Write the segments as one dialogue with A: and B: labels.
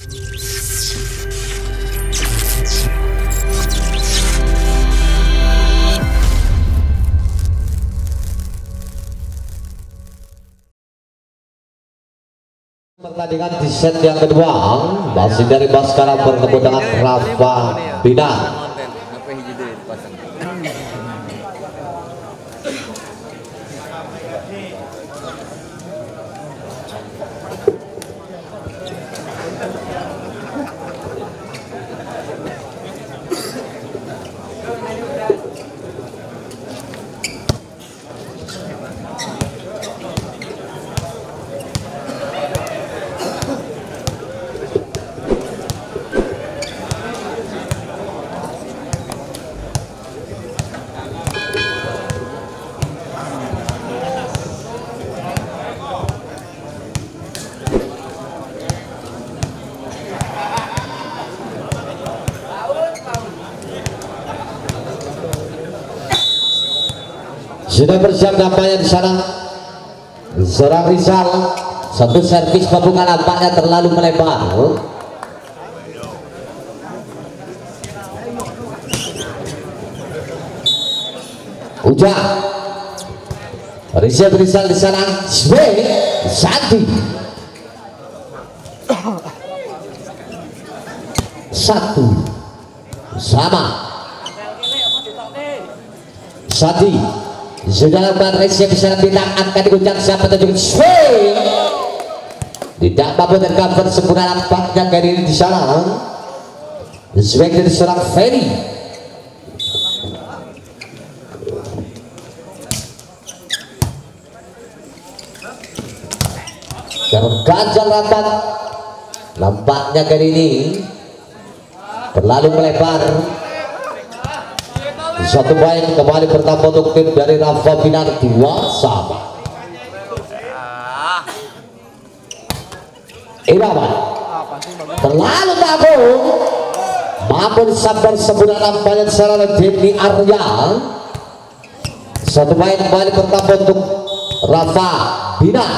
A: Pertandingan di set yang kedua masih dari Baskara bertemu dengan Rafa Binar. Sudah bersiap nampaknya di sana seorang Rizal, satu servis pembuka nampaknya terlalu melebar. Ujang Rizal di sana, Santi satu sama Santi sudah lakukan resep secara bintang, akan diguncang siapa tunjukin swing, tidak mampu tercover sempurna nampaknya kali ini di sana. Swing dari seorang Ferry. Terganjal rapat nampaknya kali ini terlalu melebar. Satu baik kembali pertama untuk tim dari Rafa Binar, 2 sama. Irawan terlalu takut, mampu disabar sempurna nampaknya secara Denny Arya. Satu baik kembali pertama untuk Rafa Binar,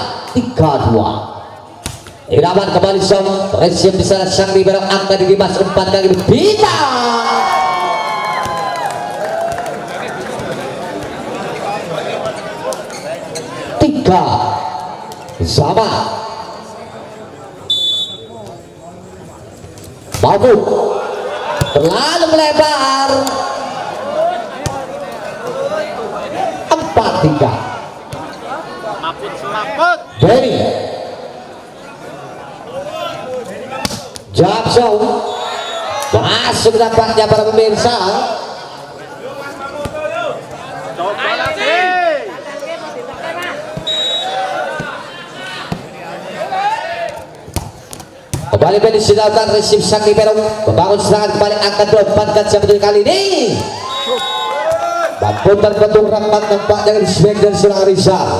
A: 3-2. Irawan kembali song, resip di sana sang libero angka di Dimas 4 kali bintang. 3 sama. Mampu terlalu melebar, 4-3. Dari Jackson masuk nampaknya para pemirsa. Kembali disidangkan resip Sakti Perong membangun serangan kembali angkat 24 sebetulnya kali ini mampu terbentuk rapat nampak dengan swing dan seorang Rizal.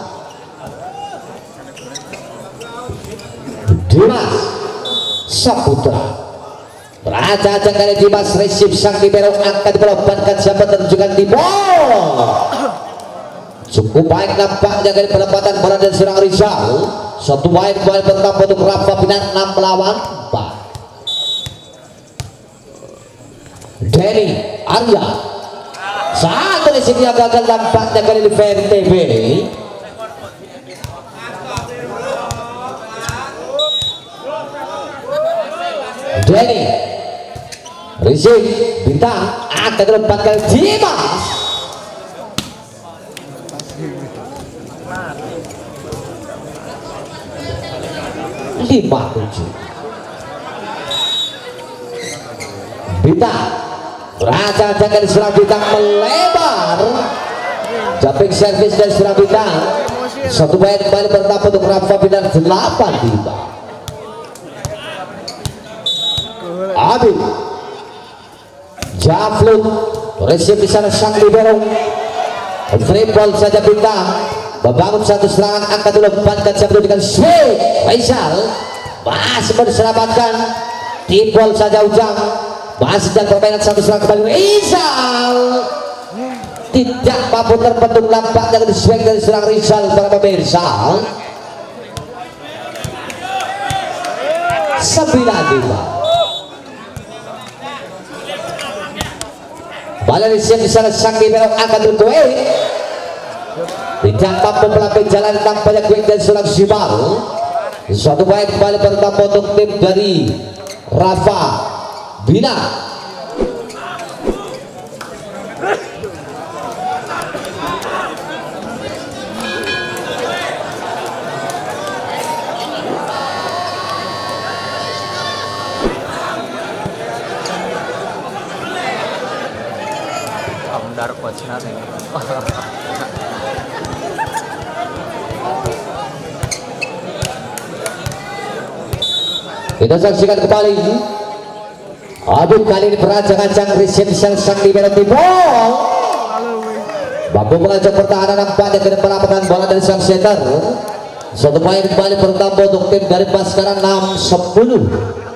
A: Dimas Saputra beraja-aja kali Dimas resip Sakti Perong angkat 24 sebetulnya terjukan di bawah. Cukup baik nampaknya dari penempatan bola dan seorang Rizal. Satu baik bola pertama untuk Rafa Binar, 6 melawan 4. Denny Arya saat di sini gagal nampaknya kali di VNTB. Denny Rizal bintang akan lompat kali Dimas 5-7. Bintang beraja jangan diserang bintang melebar, jumping service dan serang bintang. Satu baik kembali pertama untuk Rafa Binar, 8-5. Abid Jaflut resip di sana sang libero, triple saja bintang membangun satu serangan angka dulu 4 sebelum dengan swing. Faisal masih diselamatkan, triple saja Ujang masih dan permainan satu serangan kembali. Faisal tidak mampu terbentuk nampaknya dengan swing dari serang Rizal para pemirsa. 9-5. Bola disiap di sana sang libero akan berkue. Tidak mampu melapis jalan tampaknya quick dan Sulang Simal. Satu poin kembali pertama untuk tim dari Rafa Bina. Kita saksikan kembali. Aduh, kali ini perancang-ancang Risen sang libero Tibol mampu mengajak pertahanan nampaknya ke depan lapangan bola dari sang setter. Satu poin kembali bertambah untuk tim dari Baskara 6-10.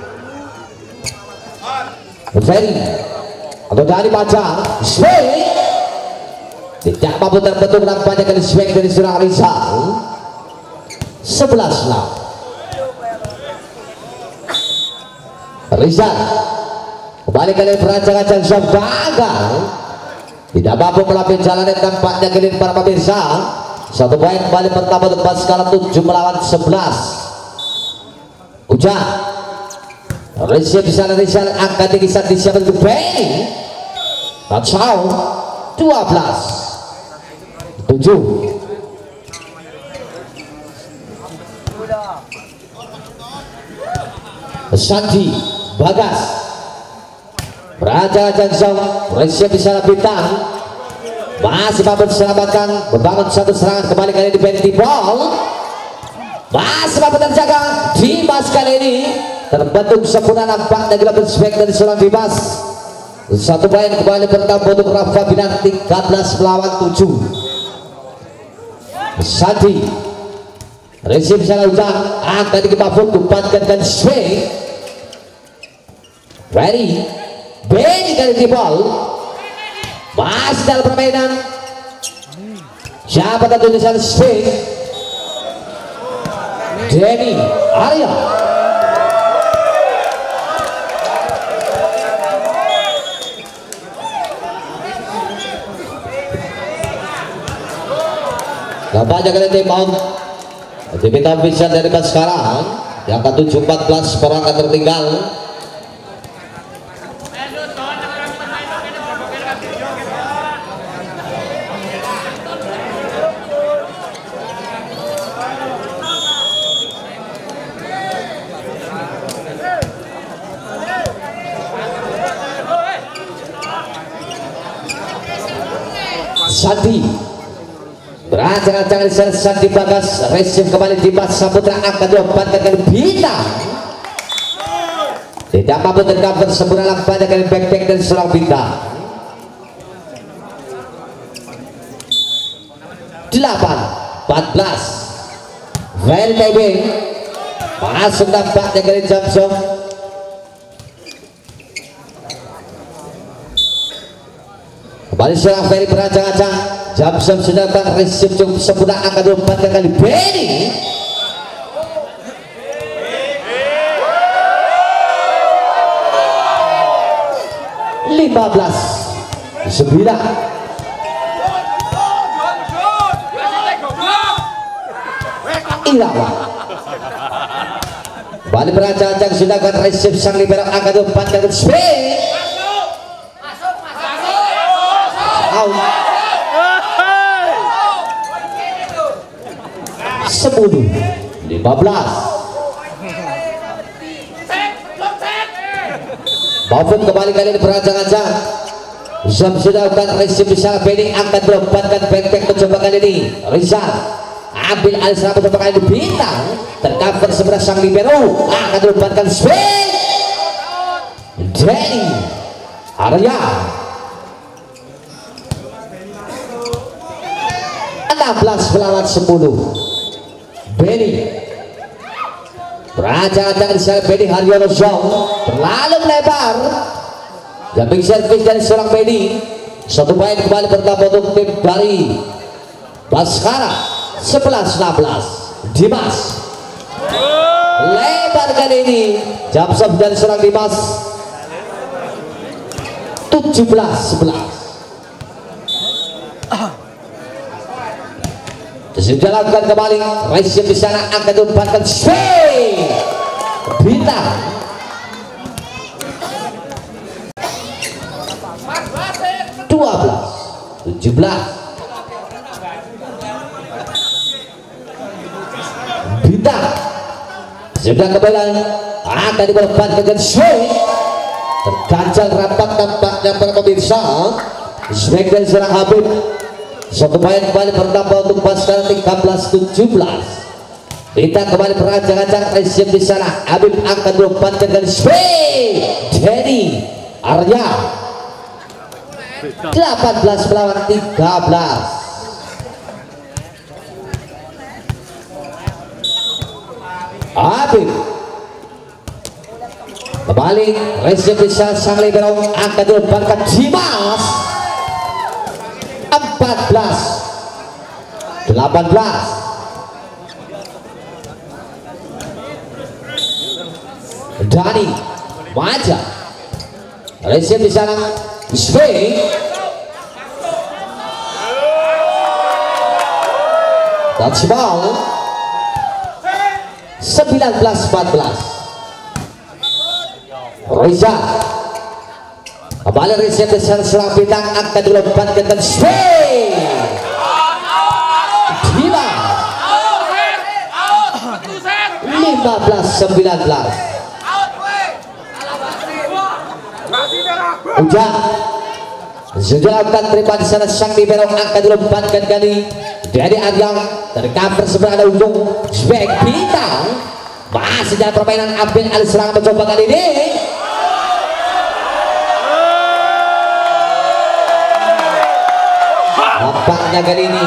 A: Ferry atau dari Pacar swing tidak mampu terbentuk nampaknya kali swing dari Surah Rizal. 11-6. Rizal kembali kali perancang-ancang Syam gagal, tidak mampu melapis jalan yang tampaknya kali para pemirsa. Satu poin kembali pertama untuk Baskara 7 melawan 11. Ujang Rizal di sana, Rizal angkat tinggi saat disiapkan untuk Benny. Touchdown 12-7. Santi Bagas perancang-ancang Syam Rizal di sana Bintang masih mampu diselamatkan, membangun satu serangan kembali kali di Benny Ball masih mampu terjaga. Dimas kali ini terbentuk sempurna nampaknya gila berspek dari seorang Dimas. Satu poin kembali pertama untuk Rafa Binar 13 melawan 7. Santi Rizal sana Ujang angkat di Mahfud kumpatkan dan swing. Ready Benny kali di ball masih dalam permainan. Siapa tentu di sana swing Denny Arya. Nampaknya kali ini Mount diminta bisa dari sekarang yang ke 7-14 orang akan tertinggal. Santi berancang-ancang di Santi Bagas receive kembali di Mas Saputra angkat diumpankan kali Bintang tidak mampu tercover sempurna nampaknya kali back dari seorang Bintang. 8-14 Very Tebing masuk nampaknya kali Jamsong. Kembali serang Ferry perancang-ancang Jamsong sudah akan receive cukup sempurna angkat diumpankan kali Benny. Sembilan Irawan kembali perancang-ancang sudah akan receive sang libero angkat diumpankan kali swing. Out 10-15. Mahfud kembali kali ini perancang-ancang Zam sudah akan receive di sana Benny angkat diumpankan back mencoba kali ini Rizal ambil alih serabut mencoba kali ini Bintang tercover sebelah sang libero angkat diumpankan swing Denny Arya 16 melawan 10. Benny perancang-ancang di sana Benny Haryono Zong terlalu melebar. Jumping service dari seorang Benny. Satu poin kembali pertama untuk tim dari Baskara 11-16. Dimas lebar kali ini. Jam dan serang Dimas. 17-11. Sudah lakukan kembali. Raisya di sana akan diumpankan swing. Bintang. 12-17. Bintang sudah kembali akan diumpankan dengan swing. Terganjal rapat tampaknya para pemirsa. Swing dari serang Habib. Satu poin kembali bernambah untuk pasca 13-17. Kita kembali perancang-rancang resim di sana. Habib akan diumpankan dengan swing. Denny Arya 18 melawan 13. Habib kembali resim di sana. Sang libero akan diumpankan Dimas. 14-18. Dani Maja resim di sana. Swing. Touch ball. 19-14. Reza kembali resim di sana. Serang bintang akan dilemparkan dan swing. Dimas 15-19. Ujang sudah lakukan terima di sana. Sang libero akan dilemparkan kali dari Aryang dari cover sebelah ada ujung. Swing bintang. Masih dalam permainan Abel Ali Serang mencoba kali ini. Nampaknya kali ini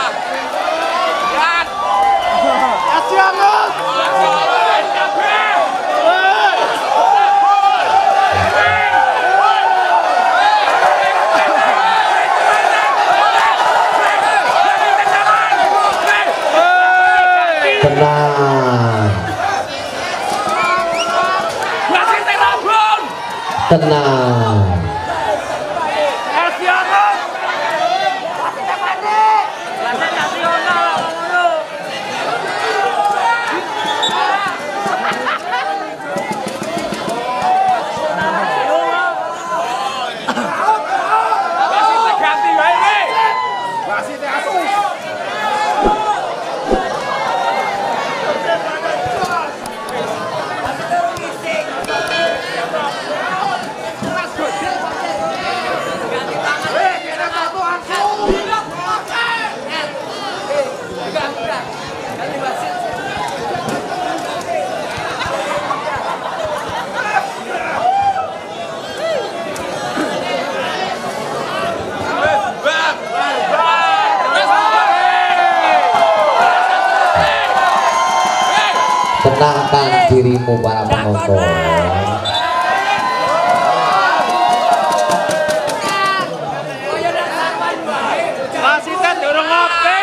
A: tenang. Tenangkan dirimu para penonton.
B: Masih kan dorong ngopi.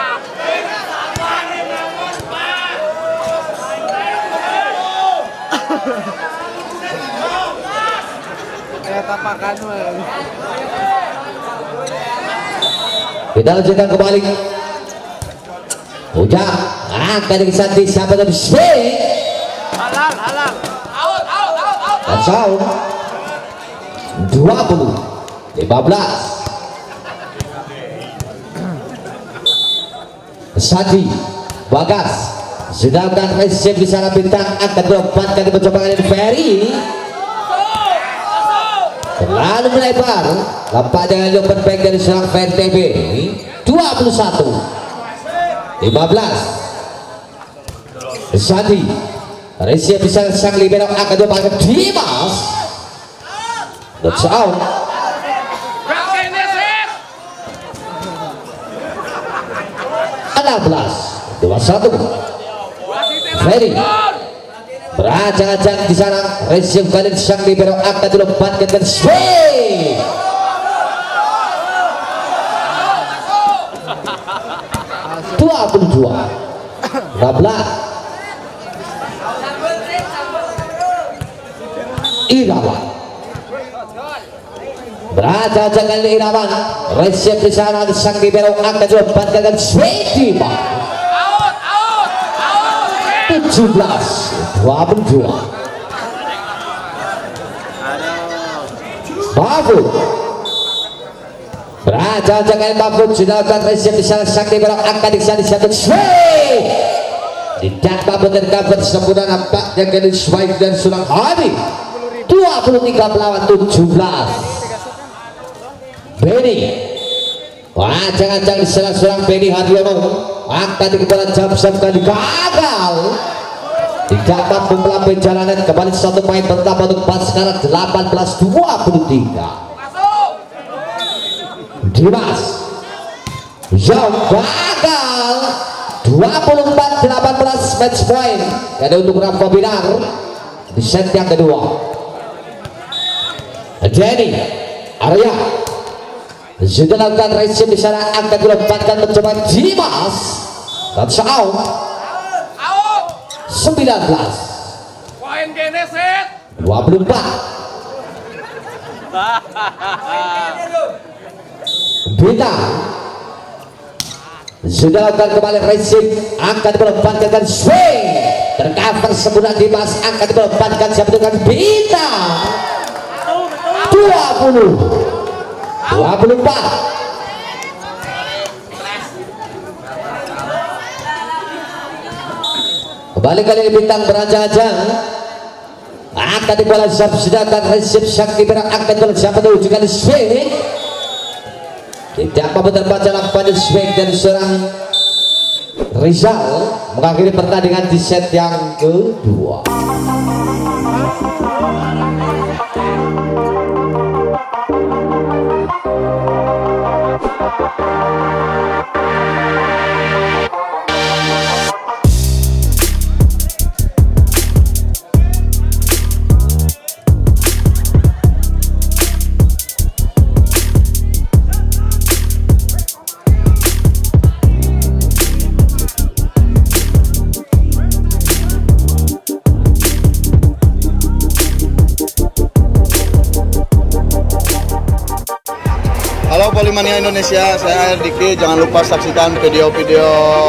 B: Tapakan.
A: Kita lanjutkan kembali. Ujang akan dikisati siapa tapi swing.
B: Halal.
A: That's out. 20-15. Sadi Bagas sedangkan resim di sana bintang akan dilemparkan di percobaan ini. Ferry terlalu melebar. Lampak dengan open back dari serang VTB. 21-15. Sadi resim di sana. Sang libero akan dilemparkan Dimas. That's out. 16-21. Ferry beracak-acak di sana. Resim kali sang libero akan dilemparkan dan swing. 22-16. Irawan. Berada dengan Irawan, resep di sana sang libero akan dilepaskan dengan Swediman. 17-22. Mahfud. Berada dengan Mahfud sudah akan resep di sana sang libero akan disediakan Swed. Tidak Mahfud dan Mahfud sempurna nampaknya kali Swed dan Surang Hadi. 23 melawan 17. Benny, wajang-wajang di serang Benny Hadiono akan dikepala jam-jam kali gagal, tidak mampu melampaui jalanan. Kembali satu poin bertambah untuk Baskara 18-23. Dimas yang gagal 24-18 match point ada untuk Rafa Binar di set yang kedua. Jenny Arya sudah lakukan resip di sana akan dilepaskan mencoba Dimas dan out 19
B: Poin Genesis
A: 24. Bita sudah lakukan kembali resip akan dilepaskan dan swing tercover sempurna. Dimas akan dilepaskan siapa dengan Bita 24. Kembali kali ini bintang berajang-ajang akan dibola sedangkan resip sang kiper akan bola siapa dulu juga di swing tidak mampu terbaca lampanya swing dari seorang Rizal mengakhiri pertandingan di set yang kedua.
C: Halo Polimania Indonesia, saya Diki. Jangan lupa saksikan video-video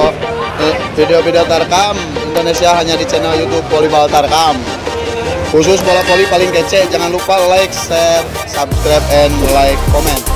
C: Tarkam Indonesia hanya di channel YouTube Volleyball Tarkam. Khusus bola voli paling kece. Jangan lupa like, share, subscribe, and like, comment.